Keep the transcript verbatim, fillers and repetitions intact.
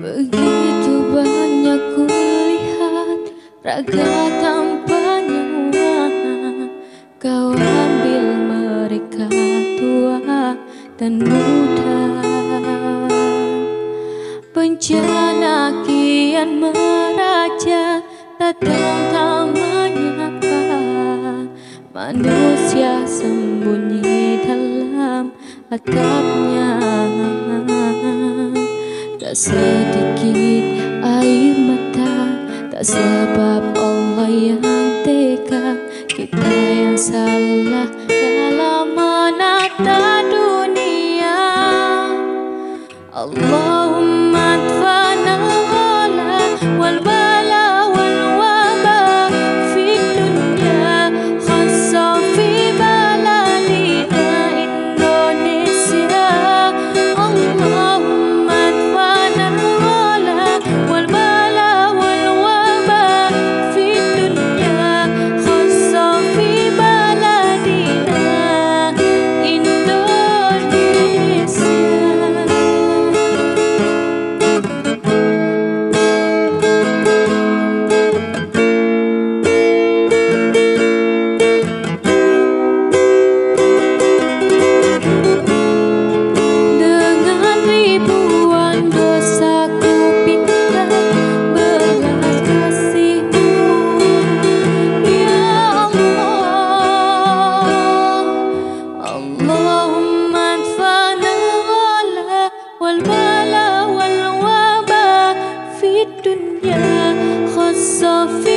Begitu banyak kulihat raga tanpa nyawa. Kau ambil mereka tua dan muda. Bencana kian meraja, datang tak menyapa. Manusia sembunyi dalam atapnya. Tak sedikit air mata, tak sebab Allah yang tega. Kita yang salah dalam menata dunia. Allahumma adfa'na wala wal bala wal waba fi dunya khassa fi baladina Indonesia. Allahumma adfa'na wala wal bala wal waba fi dunya khassa fi baladina Indonesia. والبلا والوبا في الدنيا خاصة في